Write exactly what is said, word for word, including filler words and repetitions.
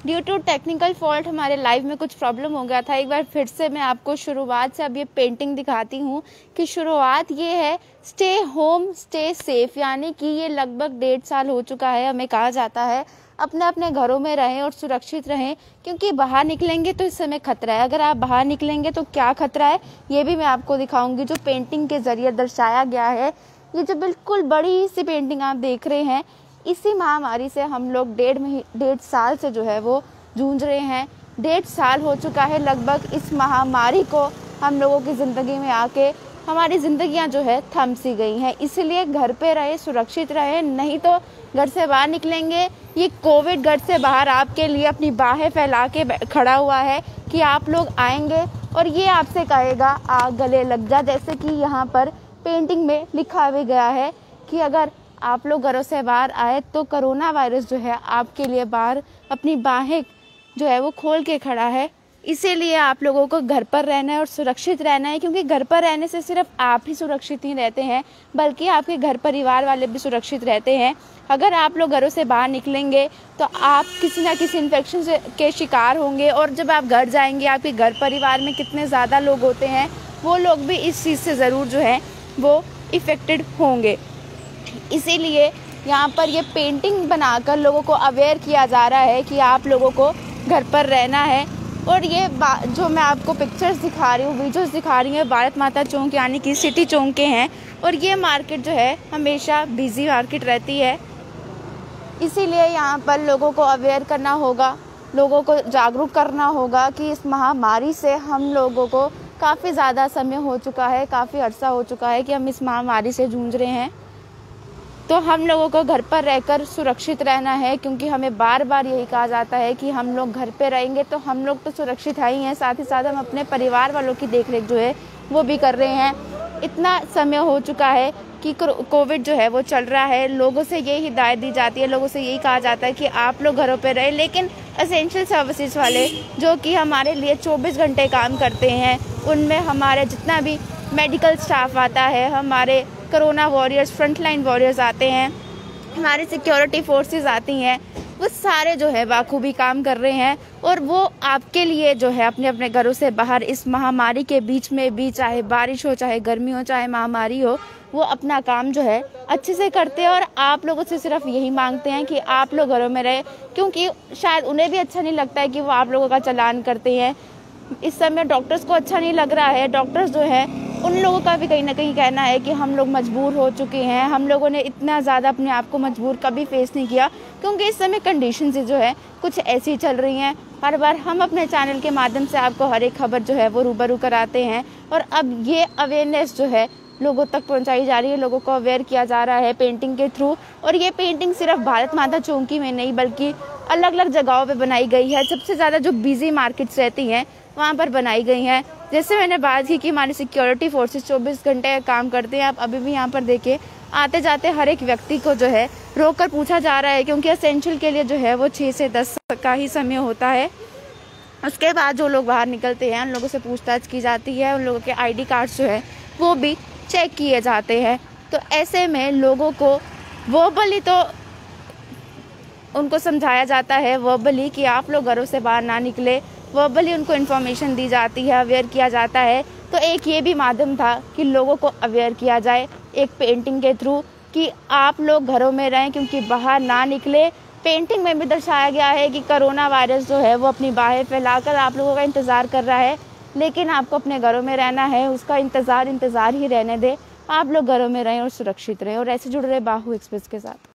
Due to technical fault हमारे live में कुछ प्रॉब्लम हो गया था। एक बार फिर से मैं आपको शुरुआत से अब ये पेंटिंग दिखाती हूँ कि शुरुआत ये है स्टे होम स्टे सेफ, यानी कि ये लगभग डेढ़ साल हो चुका है। हमें कहा जाता है अपने अपने घरों में रहें और सुरक्षित रहें, क्योंकि बाहर निकलेंगे तो इस समय खतरा है। अगर आप बाहर निकलेंगे तो क्या खतरा है ये भी मैं आपको दिखाऊंगी, जो पेंटिंग के जरिए दर्शाया गया है। ये जो बिल्कुल बड़ी सी पेंटिंग आप देख रहे हैं, इसी महामारी से हम लोग डेढ़ मही डेढ़ साल से जो है वो जूझ रहे हैं। डेढ़ साल हो चुका है लगभग इस महामारी को हम लोगों की ज़िंदगी में आके, हमारी ज़िंदगियां जो है थम सी गई हैं। इसलिए घर पे रहे, सुरक्षित रहे, नहीं तो घर से बाहर निकलेंगे। ये कोविड घर से बाहर आपके लिए अपनी बाहें फैला के खड़ा हुआ है कि आप लोग आएंगे और ये आपसे कहेगा आ गले लग जा, जैसे कि यहाँ पर पेंटिंग में लिखा भी गया है कि अगर आप लोग घरों से बाहर आए तो कोरोना वायरस जो है आपके लिए बाहर अपनी बाहें जो है वो खोल के खड़ा है। इसीलिए आप लोगों को घर पर रहना है और सुरक्षित रहना है, क्योंकि घर पर रहने से सिर्फ आप ही सुरक्षित नहीं रहते हैं बल्कि आपके घर परिवार वाले भी सुरक्षित रहते हैं। अगर आप लोग घरों से बाहर निकलेंगे तो आप किसी ना किसी इन्फेक्शन से के शिकार होंगे, और जब आप घर जाएंगे आपके घर परिवार में कितने ज़्यादा लोग होते हैं वो लोग भी इस चीज़ से ज़रूर जो है वो इफ़ेक्टेड होंगे। इसीलिए यहाँ पर ये पेंटिंग बनाकर लोगों को अवेयर किया जा रहा है कि आप लोगों को घर पर रहना है। और ये जो मैं आपको पिक्चर्स दिखा रही हूँ, वीडियोस दिखा रही हूँ, भारत माता चौक यानी कि सिटी चौक के हैं। और ये मार्केट जो है हमेशा बिजी मार्केट रहती है, इसीलिए यहाँ पर लोगों को अवेयर करना होगा, लोगों को जागरूक करना होगा कि इस महामारी से हम लोगों को काफ़ी ज़्यादा समय हो चुका है, काफ़ी अर्सा हो चुका है कि हम इस महामारी से जूझ रहे हैं। तो हम लोगों को घर पर रहकर सुरक्षित रहना है, क्योंकि हमें बार बार यही कहा जाता है कि हम लोग घर पे रहेंगे तो हम लोग तो सुरक्षित है ही हैं, साथ ही साथ हम अपने परिवार वालों की देखरेख जो है वो भी कर रहे हैं। इतना समय हो चुका है कि कोविड जो है वो चल रहा है, लोगों से यही हिदायत दी जाती है, लोगों से यही कहा जाता है कि आप लोग घरों पे रहें। लेकिन एसेंशियल सर्विसेज वाले जो कि हमारे लिए चौबीस घंटे काम करते हैं, उनमें हमारे जितना भी मेडिकल स्टाफ आता है, हमारे कोरोना वॉरियर्स, फ्रंटलाइन वॉरियर्स आते हैं, हमारी सिक्योरिटी फोर्सेस आती हैं, वो सारे जो है बाखूबी काम कर रहे हैं। और वो आपके लिए जो है अपने अपने घरों से बाहर इस महामारी के बीच में भी, चाहे बारिश हो, चाहे गर्मी हो, चाहे महामारी हो, वो अपना काम जो है अच्छे से करते हैं। और आप लोगों से सिर्फ यही मांगते हैं कि आप लोग घरों में रहे, क्योंकि शायद उन्हें भी अच्छा नहीं लगता है कि वो आप लोगों का चालान करते हैं। इस समय डॉक्टर्स को अच्छा नहीं लग रहा है, डॉक्टर्स जो है उन लोगों का भी कहीं ना कहीं कहना है कि हम लोग मजबूर हो चुके हैं, हम लोगों ने इतना ज़्यादा अपने आप को मजबूर कभी फेस नहीं किया, क्योंकि इस समय कंडीशन जो है कुछ ऐसी चल रही हैं। हर बार हम अपने चैनल के माध्यम से आपको हर एक खबर जो है वो रूबरू कराते हैं, और अब ये अवेयरनेस जो है लोगों तक पहुंचाई जा रही है, लोगों को अवेयर किया जा रहा है पेंटिंग के थ्रू। और ये पेंटिंग सिर्फ भारत माता चौकी में नहीं बल्कि अलग अलग जगहों पे बनाई गई है। सबसे ज़्यादा जो बिजी मार्केट्स रहती हैं वहाँ पर बनाई गई हैं। जैसे मैंने बात की कि हमारी सिक्योरिटी फोर्सेस चौबीस घंटे काम करते हैं, आप अभी भी यहाँ पर देखिए आते जाते हर एक व्यक्ति को जो है रोक कर पूछा जा रहा है, क्योंकि एसेंशियल के लिए जो है वो छः से दस का ही समय होता है। उसके बाद जो लोग बाहर निकलते हैं उन लोगों से पूछताछ की जाती है, उन लोगों के आई डी कार्ड्स जो है वो भी चेक किए जाते हैं। तो ऐसे में लोगों को वर्बली तो उनको समझाया जाता है, वर्बली कि आप लोग घरों से बाहर ना निकले, वर्बली उनको इन्फॉर्मेशन दी जाती है, अवेयर किया जाता है। तो एक ये भी माध्यम था कि लोगों को अवेयर किया जाए एक पेंटिंग के थ्रू कि आप लोग घरों में रहें, क्योंकि बाहर ना निकले। पेंटिंग में भी दर्शाया गया है कि कोरोना वायरस जो है वो अपनी बाहें फैलाकर आप लोगों का इंतज़ार कर रहा है, लेकिन आपको अपने घरों में रहना है, उसका इंतज़ार इंतज़ार ही रहने दें। आप लोग घरों में रहें और सुरक्षित रहें। और ऐसे जुड़ रहे बाहू एक्सप्रेस के साथ।